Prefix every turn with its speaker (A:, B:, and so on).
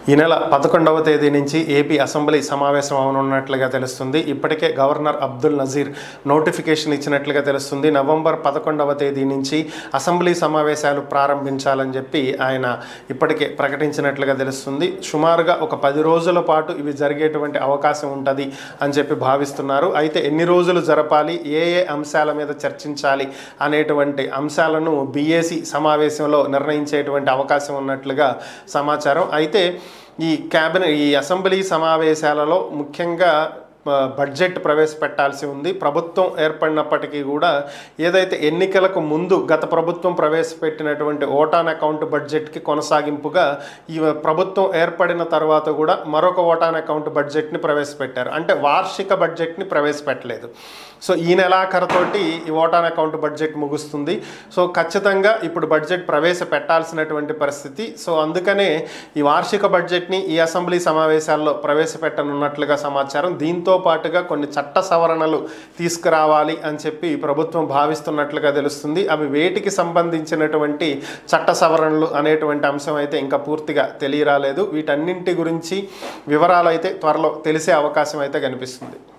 A: ఈ నెల 11వ తేదీ నుంచి ఏపీ అసెంబ్లీ సమావేశం అవనున్నట్లుగా తెలుస్తుంది. ఇప్పటికే గవర్నర్ అబ్దుల్ నజీర్ నోటిఫికేషన్ ఇచ్చినట్లుగా తెలుస్తుంది. నవంబర్ 11వ తేదీ నుంచి అసెంబ్లీ సమావేశాలు ప్రారంభించాలని చెప్పి ఆయన ఇప్పటికే ప్రకటించినట్లుగా తెలుస్తుంది. సుమారుగా ఒక 10 రోజుల పాటు ఇవి జరిగేటువంటి అవకాశం ఉంటుంది అని చెప్పి భావిస్తున్నారు. అయితే ఎన్ని రోజులు జరపాలి, ఏ ఏ అంశాల మీద చర్చించాలి అనేటువంటి అంశాలను బీఏసీ సమావేశంలో నిర్ణయించేటువంటి అవకాశం ఉన్నట్లుగా సమాచారం. అయితే ఈ అసెంబ్లీ సమావేశాలలో ముఖ్యంగా బడ్జెట్ ప్రవేశపెట్టాల్సి ఉంది. ప్రభుత్వం ఏర్పడినప్పటికీ కూడా ఏదైతే ఎన్నికలకు ముందు గత ప్రభుత్వం ప్రవేశపెట్టినటువంటి ఓటాన్ అకౌంట్ బడ్జెట్కి కొనసాగింపుగా ఈ ప్రభుత్వం ఏర్పడిన తర్వాత కూడా మరొక ఓటాన్ అకౌంట్ బడ్జెట్ని ప్రవేశపెట్టారు. అంటే వార్షిక బడ్జెట్ని ప్రవేశపెట్టలేదు. సో ఈ నెలాఖరుతోటి ఈ ఓటాన్ అకౌంట్ బడ్జెట్ ముగుస్తుంది. సో ఖచ్చితంగా ఇప్పుడు బడ్జెట్ ప్రవేశపెట్టాల్సినటువంటి పరిస్థితి. సో అందుకనే ఈ వార్షిక బడ్జెట్ని ఈ అసెంబ్లీ సమావేశాల్లో ప్రవేశపెట్టనున్నట్లుగా సమాచారం. దీంతో పాటుగా కొన్ని చట్ట సవరణలు తీసుకురావాలి అని చెప్పి ప్రభుత్వం భావిస్తున్నట్లుగా తెలుస్తుంది. అవి వేటికి సంబంధించినటువంటి చట్ట సవరణలు అనేటువంటి అంశం అయితే ఇంకా పూర్తిగా తెలియరాలేదు. వీటన్నింటి గురించి వివరాలు అయితే త్వరలో తెలిసే అవకాశం అయితే కనిపిస్తుంది.